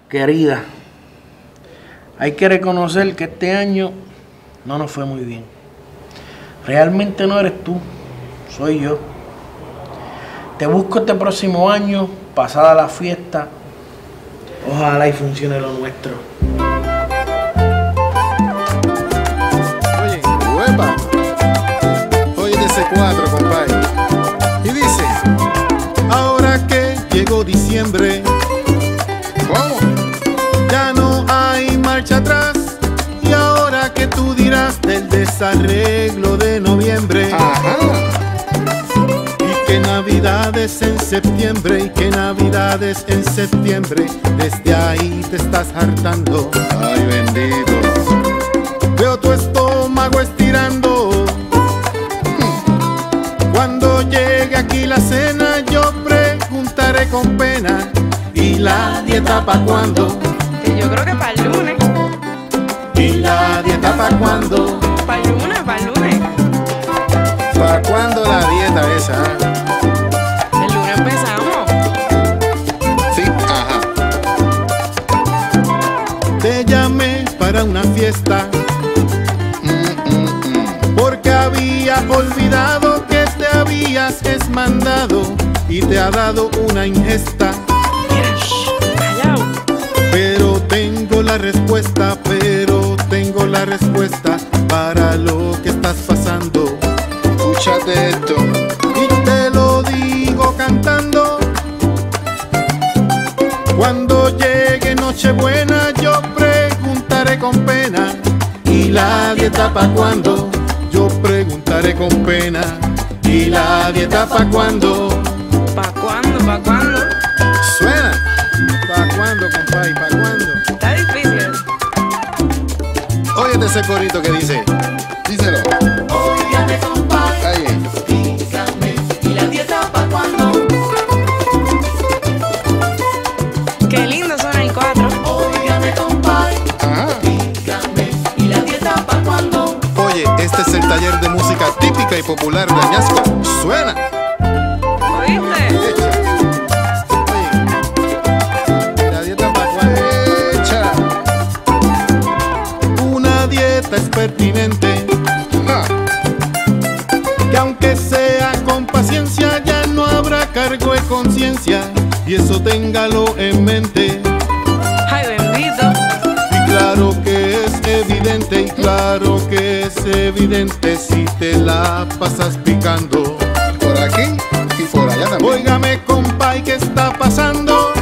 Querida, hay que reconocer que este año no nos fue muy bien. Realmente no eres tú, soy yo. Te busco este próximo año, pasada la fiesta. Ojalá y funcione lo nuestro. Oye, huepa. Oye, de C4, compadre. Y dice, ahora que llegó diciembre, ¿cómo? Ya no hay marcha atrás. Y ahora que tú dirás del desarreglo de noviembre. Ajá. Y que navidades en septiembre, y que navidades en septiembre. Desde ahí te estás hartando. Ay, bendito. Veo tu estómago estirando. Cuando llegue aquí la cena, yo preguntaré con pena. ¿Y la dieta pa' cuándo? Que yo creo que para el lunes. ¿Y la dieta pa' cuándo? Para el lunes, para el lunes. ¿Para cuándo la dieta esa? El lunes empezamos. Sí, ajá. Te llamé para una fiesta. Porque había olvidado que te habías esmandado y te ha dado una ingesta. Callao. Pero tengo la respuesta, para lo que estás pasando. Escúchate esto. Y te lo digo cantando. Cuando llegue Nochebuena, yo preguntaré con pena. ¿Y la dieta pa' cuándo? Yo preguntaré con pena. ¿Y la dieta pa' cuándo? ¿Pa' cuándo? ¿Pa' cuándo? Suena. ¿Pa' cuándo, compadre? ¿Pa' cuándo? Está difícil. Óyete ese corito que dice. Díselo. Óigame, compadre, Ahí. dígame, ¿y la dieta pa' cuándo? Qué lindo suena el 4. Óigame, compadre, Ajá. dígame, ¿y la dieta pa' cuándo? Oye, este es el taller de música típica y popular de Añasco. Suena. ¿Oíste? Echa. Oye, la dieta pa' cuándo. Echa. Una dieta es pertinente. Ja. Que aunque sea con paciencia, ya no habrá cargo de conciencia. Y eso téngalo en mente. Ay, bendito. Y claro que es evidente, si te la pasas picando. Por aquí y por allá también. Óigame, compay, ¿qué está pasando?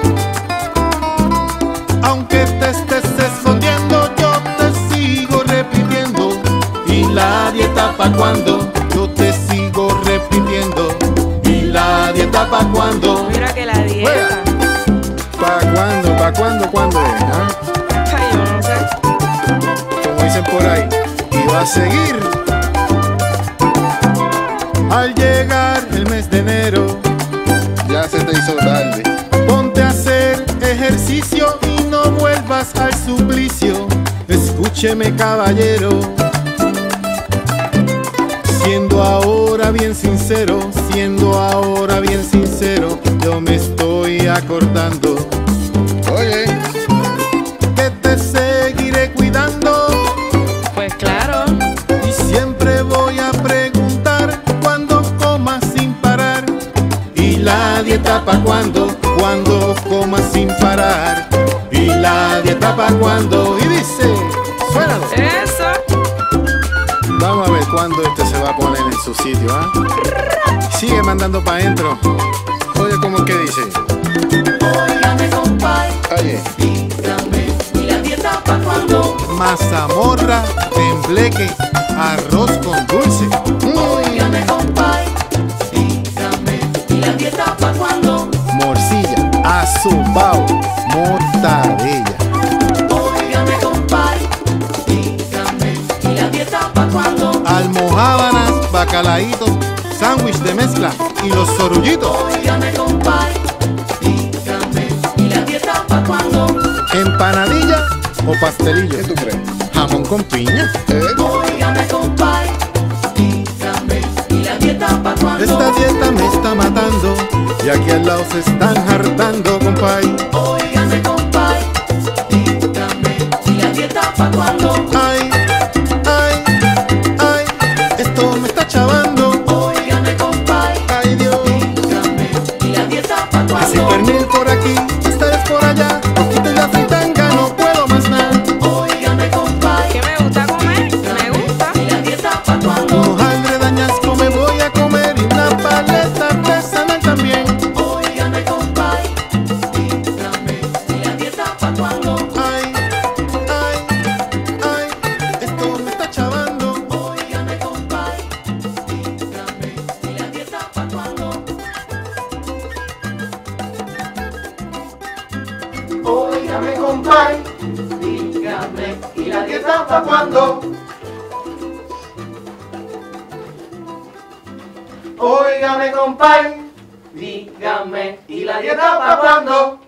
Aunque te estés escondiendo, yo te sigo repitiendo. ¿Y la dieta pa' cuándo? Yo te sigo repitiendo. ¿Y la dieta pa' cuándo? Mira que la dieta. ¿Pa' cuándo? ¿Pa' cuándo? ¿Cuándo es? ¿Ah? Ay, yo no sé. Como dicen por ahí, y va a seguir. Al llegar el mes de enero, ya se te hizo tarde. Ponte a hacer ejercicio y no vuelvas al suplicio. Escúcheme, caballero, siendo ahora bien sincero, yo me estoy acordando. Oye, que te seguiré cuidando. Pues claro. Y siempre voy a preguntar cuando comas sin parar. ¿Y la dieta pa' cuándo? Cuando comas sin parar. ¿Y la dieta pa' cuándo? Y dice, suénalo. Eso. Vamos a ver cuándo este se va a poner en su sitio, ¿ah? Sigue mandando pa' adentro. Oye, ¿cómo es que dice? Óigame, compadre, Oye, dígame, ¿y la dieta pa' cuándo? mazamorra, tembleque, arroz con dulce. Óigame, compadre, dígame, ¿y la dieta pa' cuándo? Morcilla, azubao, mortadella. Óigame, compadre, dígame, ¿y la dieta pa' cuándo? Almojábanas, bacalaítos, sándwich de mezcla y los sorullitos. Óigame, compadre, dígame, ¿y la dieta pa' cuándo? Empanadilla o pastelillo. ¿Qué tú crees? Jamón con piña. Óigame, compadre, dígame, ¿y la dieta pa' cuándo? Esta dieta me está matando y aquí al lado se están hartando, compay. Óigame, compadre, pa' cuando. Ay, ay, ay, esto me está chavando. Óigame, compay, Ay, Dios. dígame, ¿y la dieta pa' Que si cuando? pernil por aquí, ustedes por allá, poquito y la fritanga, no puedo más nada. Óigame, compay, ¿Qué me gusta comer? Me gusta. ¿y la dieta pa' cuando? Un hojaldre de añasco me voy a comer y una paleta artesanal también. Óigame, compay, dígame, ¿y la dieta pa' cuando? Ay, ay, ay, esto me está chavando. Óigame, compay, dígame, ¿y la dieta pa' cuando? Óigame, compay, dígame, ¿y la dieta pa' cuando? Óigame, compay, dígame, ¿y la dieta pa' cuando?